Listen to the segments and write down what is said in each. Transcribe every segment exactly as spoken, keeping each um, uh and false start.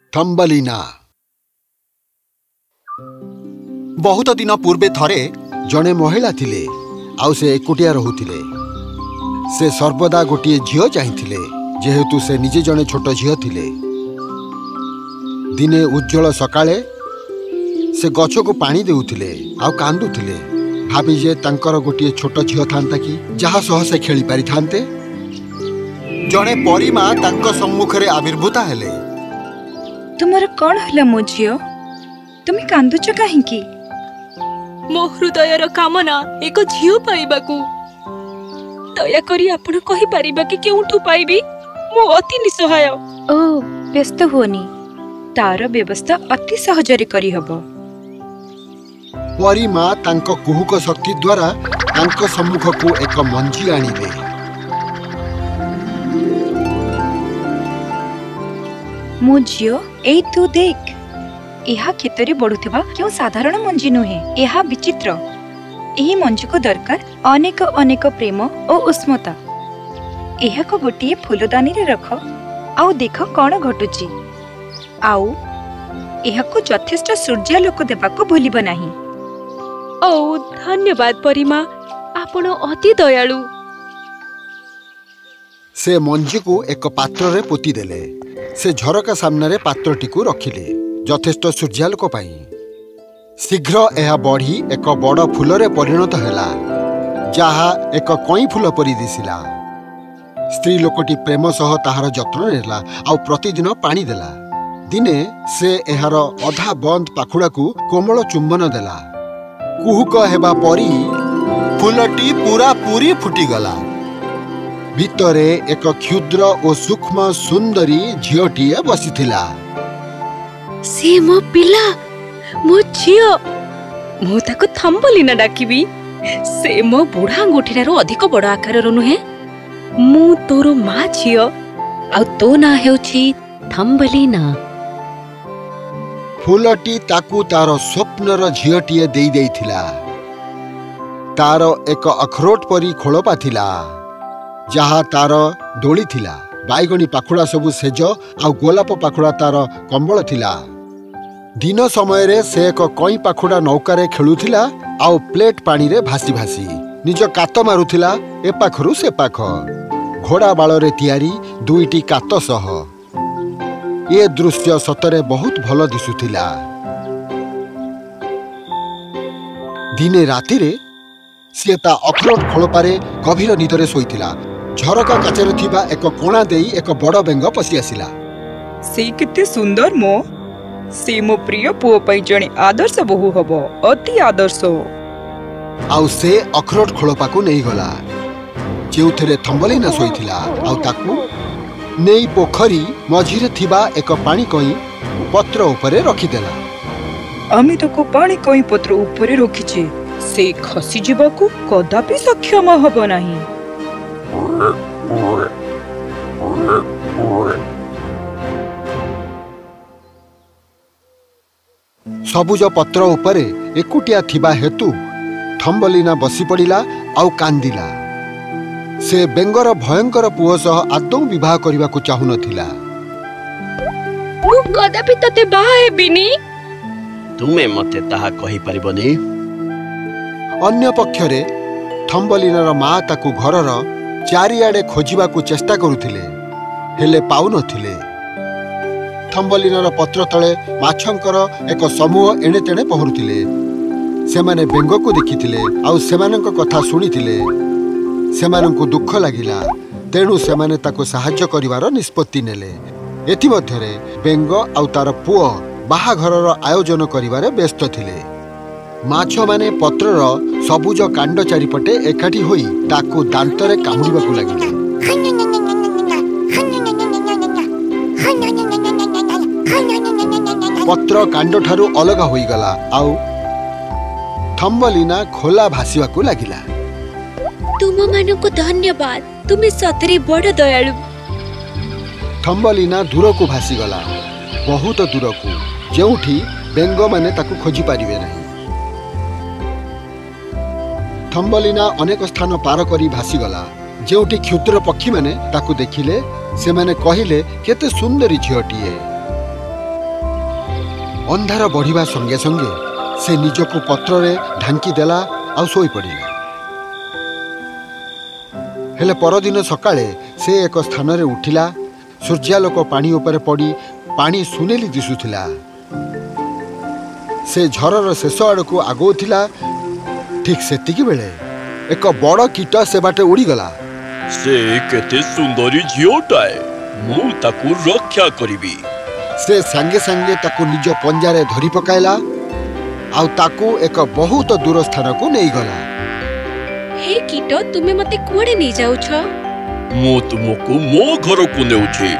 Thumbelina. बहुत दिन पूर्वे थरे जड़े महिला थिले आउ से एकुटिया रहुथिले। से सर्वदा गोटे झील चाहिए जेहेतु से निजे जड़े छोट झील थिले। दिने उज्जवल सकाळे से गछ को पानी देउथिले आउ कांदुथिले। भाभी जे तांकर गोटे छोट झील थांता कि जहा सह से खेली पारि थांते। जड़े परिमा तांको सम्मुखरे आविर्भूता हेले। तुमर कौन हला मो झियो? तुम कांदुच काहेकि? मो हृदयर कामना एक झियो पाइबाकू। दया करी आपण कहि परिबा कि केउठु पाइबी? मो अति निसहाय। ओ व्यस्त होनी, तार व्यवस्था अति सहजरे करी हबो। परिमा तांको कुहुक शक्ति द्वारा तांको सम्मुख को एक मंजी आनिबे। मो झियो एई तू देख, एहा खेतरे बढ़ुथिबा क्यों साधारण मंजी नुहे, एहा विचित्र। एही मंजी को दरकार अनेक अनेक प्रेम और उष्मता। एहा को गोटे फूलदानी रे रख आउ देख कौन घटुची। आउ एहा को यथेष्ट सूर्यालोक देबाको भूलिब नाही। ओ धन्यवाद परिमा, आपण अति दयालु। से मंजी को एक पात्र रे पोती देले। से झरका सामने पात्रटी को रखिले यथेष्ट सूर्यालोक पाई। शीघ्र यह बढ़ी एक बड़ फूल परिणत हैला, जहा एक कई फूल परी दिसिला। स्त्री लोकटी प्रेम सह ताहार जत्न नेला आउ प्रतिदिन पानी देला। दिने से एहार अधा बंद पाखुड़ा को कोमल चुंबन देला। कुहुक हेबा परी फूलटी पूरा पूरी फुटीगला। भितरे एक क्षुद्र और सूक्ष्म सुंदरी झीलटीए बसीथिला। से मो पिला, मो झियो। मो ताको थम्बलिना डाकिबी। से मो बुढ़ा अंगूठीर अधिक बड़ आकार नुहे। मु तोर माँ झियो आ तो ना हेउछि थम्बलिना। फूलटी ताकू तार स्वप्नर झीलटीए देई देइथिला। तार एक अखरोट परी खोलपा थिला, जहा तार डोली थिला। बाईगणी पाखुड़ा सबु सेज आउ गोलाप पाखुड़ा तार कंबल थिला। दिन समय रे से एक कई पाखुड़ा नौकारे खेलुथिला आउ प्लेट पानी रे भासी भासी निज कात मारुथिला ए पाखरु से पाख। घोड़ा बाल रे तियारी दुईटी कात सह। ये दृश्य सतरे बहुत भल दिसुथिला। दिने राति रे से ता अखरोट खोलपारे गभीर निदरे सोईथिला। झरका काचरे थिबा एक कोणा देई एक बड़ बेंग पसी आसिला। से केते सुंदर मो, से मो प्रिय पुओ पई जणे आदर्श बहु हबो, अति आदर्श। आउ से अखरोट खोलपाकू नहीं गला, जेउथरे थम्बलिना सोईथिला। आउ ताकू नेई पोखरी मझिरे थिबा एक पानी कई पत्र उपरे रखिदेला। आमी तो को पानी कई पत्र उपरे रखिछे, से खसी जीवाकू कदापि सक्षम हबो नाही। सबुज पत्र उपरे एकुटिया थिबा हेतु थम्बलिना बसी पड़िला आउ कांदिला। से बेंगर भयंकर पुओ सह आदौ विवाह करने को चाहू नथिला। मु कदापि तते बाहा हेबिनी। तुमे मते ताहा कहि परिबनी। अन्य पक्षरे थम्बलिनार माँ ताकू घरर चारिआडे खोजिबाकू चेष्टा करुथिले, हेले पाउ नथिले। थम्बलिनार पत्र तले माछंकर एक समूह एणे तेणे पहरुथिले। सेमाने बेंगको देखिथिले आउ सेमानंक कथा सुनिथिले। सेमानंकु दुख लागिला, तेणु सेमाने ताको सहाय्य करिवार निष्पत्ति नेले। एथि मध्यरे बेंग आउ तार पुओ बाहाघरर आयोजन करिवारे व्यस्त थिले। माछ माने पत्रर सबुज कांड चारिपटे एकाठी होई ताकू दांतरे कामुड़िबाकू लागिले। पत्र कांड ठारू अलग होई गला आउ थम्बलिना खोला भासीबाकू लागिला। तुम मानको धन्यवाद, तुमे सतरे बड़ दयालु। थम्बलिना दूर को भासी गला, बहुत दूर को, जेउठी बेंग माने ताकू खोजी पारिबे नाही। थम्बलिना अनेक स्थान पार करी भासी गला, जेउठी क्षुद्र पक्षी माने ताकू देखिले। से माने कहिले केते सुंदरी झियोटीए। अंधार बढ़िबा संगे संगे से निजको पत्र रे ढांकी देला आ सोई पड़िला। हेले परदिन सकाळे से एक स्थान रे उठिला। सूर्यालोक पानी ऊपर पड़ी पानी सुनेली दिशुथिला। से झरर शेष आड़क आगौला। ठीक सेतिकी बेले एक बड़ कीट से बाटे उड़ीगला। से केते सुंदरी झियोटाए, मु ताकू रक्षा करिबी। से संगे संगे ताकू निज पंजारे धरी पकाइला आउ ताकू एक बहुत दूर स्थान को नहीं गला। हे कीट, तुमे मते कुआडे नहीं जाउ छ? मु तुमको मो घर को नेउछि।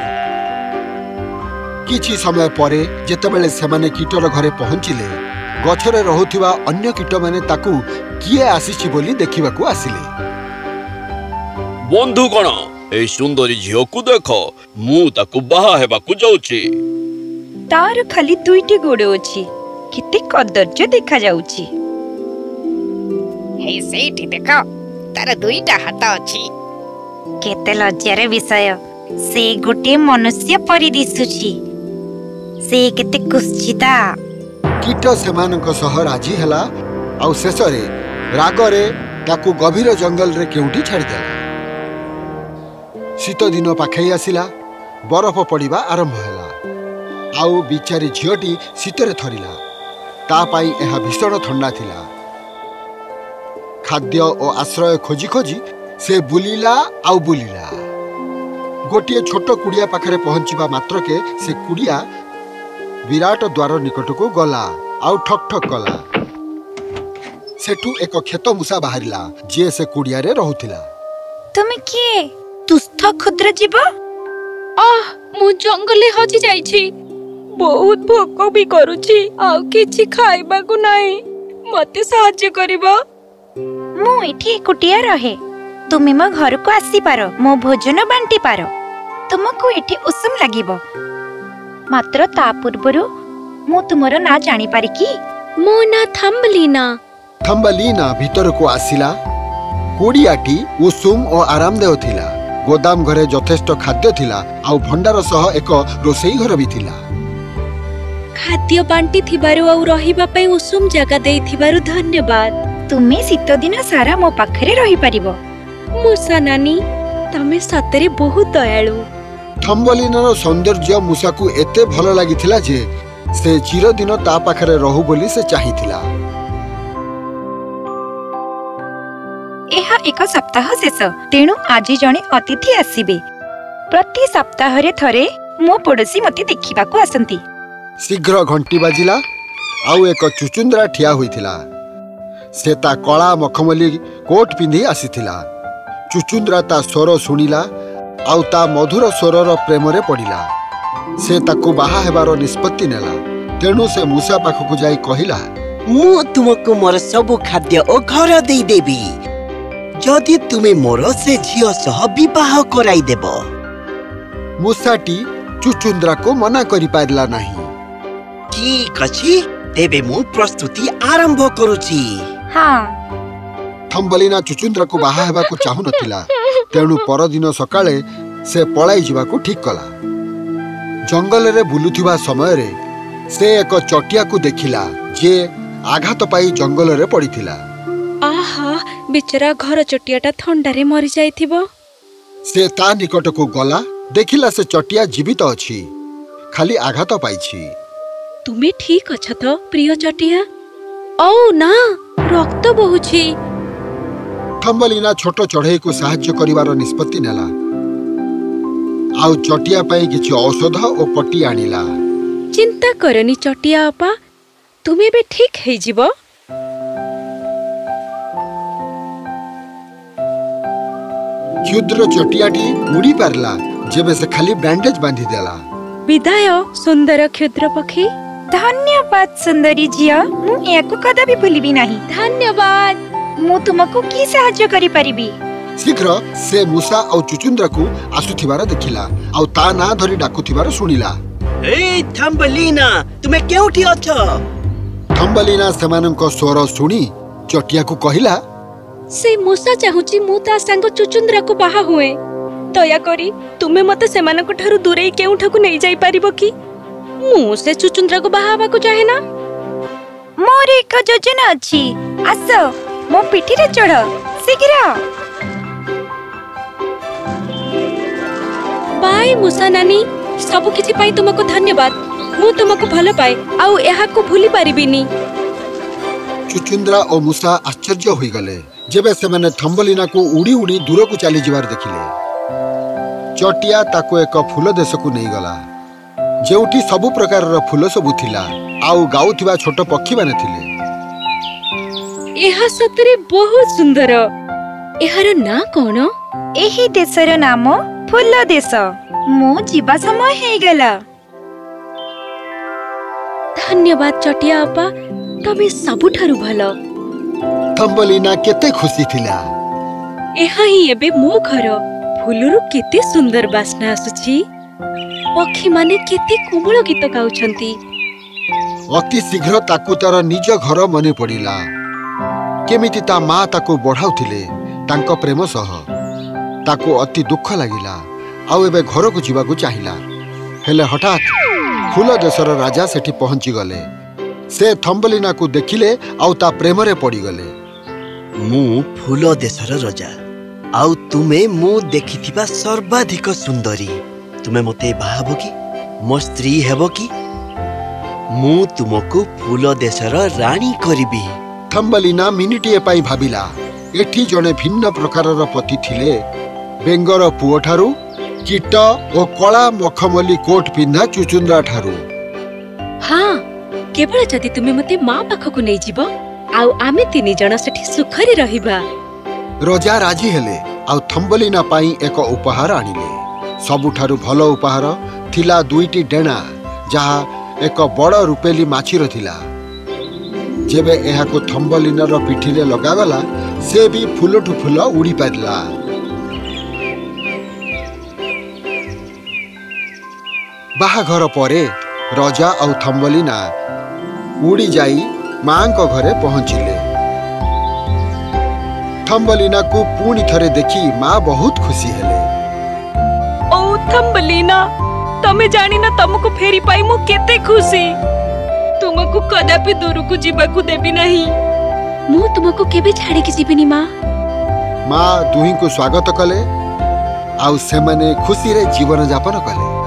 किछि समय परे जेतेबेले सेमाने कीटर घरे पहुंचिले, गछरे रहुथिबा अन्य कीट माने ताकू किए आसीछि बोली देखिबाकू आसिले। बंधुगण, ए सुंदरी झियो को देख, मु ताकू बाहा हेबाकू जाउछि। तार खाली दुईटी गोड़ अछि, केते कदर्य देखा जाउछि। हे सेठी देखो, तार दुईटा हाथ अछि। केते लज्जार विषय, से गोटे मनुष्य परि दिसुछि। से केते कुश्चिता। कीट सेमानक सह राजी हला आउ शेषरे रागरे ताकू गभीर जंगल रे केउटी छाड़ी देला। शीत दिन पाखई आसिला। बरफ पड़िबा आरंभ होला। आउ बिचारी झियोटी शीतरे थरिला। ता पाई एहा भीषण ठंडा थिला। खाद्य और आश्रय खोजी खोजी से बुलिला आउ बुलिला। गोटे छोट कुड़िया पाखरे पहुंचीबा मात्र के से कुड़िया विराट द्वार निकट को गला आउ ठक ठक कला। सेठू एक खेत मूसा बाहरिला जे से कुड़िया रे रहुथिला। तुमे किए दुष्ट क्षुद्र जीव? आह, मु जंगले हजी जाइछि। बहुत भोक भी करूछि, आउ किछि खाइबा को नाही। मते सहाय्य करिबो? मु एठी एकुटिया रहे। तुमे मो घर को आसी पारो, मो भोजन बांटी पारो। तुमको एठी उषुम लागिबो। मात्र ता पूर्वरु मु तुमरो ना जानि पारि कि? मो ना थम्बलीना। थम्बलीना भीतर को आसिला। कुड़ियाटी उषुम और आरामदेह थिला। गोदाम घरे यथेष्ट खाद्य थिला आउ भंडार सह एक रोसई घर भी थिला। खाद्य बांटी थिबारु आउ रहिबा पई उषुम जगह देई थिबारु धन्यवाद। तुमे शीत दिन सारा मो पाखरे रही पारिबो। मूसा नानी, तमे सतरे बहुत दयालु। थम्बलीनार सौंदर्य मूसा को एते भल लागिथिला जे से चिरदिन ता पाखरे रहू बोली से चाहिथिला। एहा एक सप्ताह शेष, तेणु आज जणे अतिथि आसीबे। प्रति सप्ताह रे थरे मो पड़ोसी मते देखिबाकू आसंती। शीघ्र घंटी बाजिला आउ एक चुचुंद्रा ठिया होइथिला। से ता कला मखमली कोट पिंधि आसीथिला। चुचुंद्रा ता स्वर सुनिला आउ ता मधुर स्वरर प्रेम रे पड़िला। से ताकू बाहा हेबार निष्पत्ति नेला। तेणु से मूसा पाखकू जाई कहिला, मु तुमको मोर सब खाद्य ओ घर देई देबी जदि तुमे मोर से झियो सह विवाह कराई देबो। मूसाटी चुचुंद्रा को मना करि पारला नाही। ठीक अछि, तेबे मु प्रस्तुति आरंभ करूची। हाँ। थम्बलीना चुचुंद्रा को बाहा हेबा को चाहु नथिला। तेणु परदिन सकाळे से पळाई जिबा को ठीक कला। जंगल रे बुलुथिबा समय रे से एक चटिया को देखिला जे आघात पाई जंगल रे पड़िथिला। आहा, बिचरा घर चटियाटा थंडा रे मरि जाइथिबो। से ता निकट को गला। देखिला से चटिया जीवित अछि, खाली आघात पाइछि। तुमे ठीक अछ त प्रिय चटिया? औ ना, रक्त बहुछि। थम्बलीना छोट चढ़ई को साहाय्य करिवार निष्पत्ति नेला। आउ चटिया पाई किछि औषध ओ पट्टी आनिला। चिंता करनी चटिया अपा, तुमे बे ठीक हे जिवो। क्षुद्र चटियाटी उड़ी पारला जेबे से खाली बैंडेज बांधी देला। विदाय सुंदर क्षुद्र पक्षी। धन्यवाद सुंदरी झियो, मु एको कदापि भूलिबी नाही। धन्यवाद। मु तुमको की सहाय्य करि परिबी? शीघ्र से मूसा और चुचुंद्रा को आसुथिबार देखिला आउ ता ना धरी डाकुथिबार सुनिला। ए थम्बलीना, तुमे केउठी अछ? थम्बलीना सेमानक स्वर सुनी चटिया को कहिला, से मूसा चाहुची मु ता संग चुचुंद्रा को बाहा हुए। दया करी तुमे मते सेमानक ठारू दूरे केउठा को नै जाई परिबो की? ମୁଁ ସେ ଚୁଚୁନ୍ଦ୍ରାକୁ ବାହା ହେବାକୁ ଚାହେଁ ନା। ମୋର ଏକ ଯୋଜନା ଅଛି। ଆସ ମୋ ପିଠିରେ ଚଢ ଶୀଘ୍ର। ବାଏ ମୂଷା ନାନୀ, ସବୁ କିଛି ପାଇଁ ତୁମକୁ ଧନ୍ୟବାଦ। ମୁଁ ତୁମକୁ ଭଲ ପାଏ ଆଉ ଏହାକୁ ଭୁଲି ପାରିବିନି। ଚୁଚୁନ୍ଦ୍ରା ଓ ମୂଷା ଆଶ୍ଚର୍ଯ୍ୟ ହୋଇଗଲେ ଯେବେ ସେମାନେ ଥମ୍ବଲିନାକୁ ଉଡ଼ି ଉଡ଼ି ଦୂରକୁ ଚାଲିଯିବାର ଦେଖିଲେ। ଚଟିଆ ତାକୁ ଏକ ଫୁଲ ଦେଶକୁ ନେଇଗଲା, ଯେଉଁଠି ସବୁ ପ୍ରକାରର ଫୁଲ ସବୁ ଥିଲା ଆଉ ଗାଉଥିବା ଛୋଟ ପକ୍ଷୀମାନେ ଥିଲେ। ଏହା ସତରେ ବହୁତ ସୁନ୍ଦର। ଏହାର ନାଁ କଣ? ଏହି ଦେଶର ନାମ ଫୁଲ ଦେଶ। ମୁଁ ଯିବା ସମୟ ହେଇଗଲା। ଧନ୍ୟବାଦ ଚଟିଆ ଅପା, ତମେ ସବୁଠାରୁ ଭଲ। ଥମ୍ବଲିନା କେତେ ଖୁସି ଥିଲା। ଏହା ହିଁ ଏବେ ମୋ ଘର। ଫୁଲରୁ କେତେ ସୁନ୍ଦର ବାସ୍ନା ଆସୁଛି। ପକ୍ଷୀମାନେ କେତେ କୋମଳ ଗୀତ ଗାଉଛନ୍ତି। ଅତି ଶୀଘ୍ର ତାକୁ ତାର ନିଜ ଘର ମନେ ପଡ଼ିଲା। କେମିତି ତା ମା ତାକୁ ବଢ଼ାଉଥିଲେ ତାଙ୍କ ପ୍ରେମ ସହ। ତାକୁ ଅତି ଦୁଃଖ ଲାଗିଲା ଆଉ ଏବେ ଘରକୁ ଯିବାକୁ ଚାହିଁଲା। ହେଲେ ହଠାତ୍ ଫୁଲ ଦେଶର ରାଜା ସେଠି ପହଞ୍ଚିଗଲେ। ସେ ଥମ୍ବଲିନାକୁ ଦେଖିଲେ ଆଉ ତା ପ୍ରେମରେ ପଡ଼ିଗଲେ। ମୁଁ ଫୁଲ ଦେଶର ରଜା ଆଉ ତୁମେ ମୁଁ ଦେଖିଥିବା ସର୍ବାଧିକ ସୁନ୍ଦରୀ। ତୁମେ ମୋତେ ବାହା ହେବ କି? ମୋ ସ୍ତ୍ରୀ ହେବ କି? ମୁଁ ତୁମକୁ ଫୁଲ ଦେଶର ରାଣୀ କରିବି। ଥମ୍ବଲିନା ମିନିଟିଏ ପାଇଁ ଭାବିଲା। ଏଠି ଜଣେ ଭିନ୍ନ ପ୍ରକାରର ପତି ଥିଲେ। ବେଙ୍ଗର ପୁଅ ଠାରୁ କୀଟ ଓ କଳା ମଖମଲି କୋଟ୍ ପିନ୍ଧା ଚୁଚୁନ୍ଦ୍ରା ଠାରୁ। ହଁ, କେବଳ ଯଦି ତୁମେ ମୋତେ ମା ପାଖକୁ ନେଇଯିବ ଆଉ ଆମେ ତିନି ଜଣ ସେଠି ସୁଖରେ ରହିବା। ରଜା ରାଜି ହେଲେ ଆଉ ଥମ୍ବଲିନା ପାଇଁ ଏକ ଉପହାର ଆଣିଲେ। ସବୁଠାରୁ ଭଲ ଉପହାର ଥିଲା ଦୁଇଟି ଡେଣା, ଯାହା ଏକ ବଡ଼ ରୂପେଲି ମାଛିର ଥିଲା। ଯେବେ ଏହାକୁ ଥମ୍ବଲିନାର ପିଠିରେ ଲଗାଗଲା, ସେ ବି ଫୁଲଠୁ ଫୁଲ ଉଡ଼ି ପାରିଲା। ବାହାଘର ପରେ ରଜା ଆଉ ଥମ୍ବଲିନା ଉଡ଼ି ଯାଇ ମାଙ୍କ ଘରେ ପହଞ୍ଚିଲେ। ଥମ୍ବଲିନାକୁ ପୁଣି ଥରେ ଦେଖି ମା ବହୁତ ଖୁସି ହେଲେ। ଓ ଥମ୍ବଲିନା, ତମେ ଜାଣିନ ତମକୁ ଫେରି ପାଇ ମୁଁ କେତେ ଖୁସି। ତୁମକୁ କଦାପି ଦୂରକୁ ଯିବାକୁ ଦେବି ନାହିଁ। ମୁଁ ତୁମକୁ କେବେ ଛାଡ଼ିକି ଯିବିନି ମା। ମା ଦୁହିଁଙ୍କୁ ସ୍ୱାଗତ କଲେ ଆଉ ସେମାନେ ଖୁସିରେ ଜୀବନ ଯାପନ କଲେ।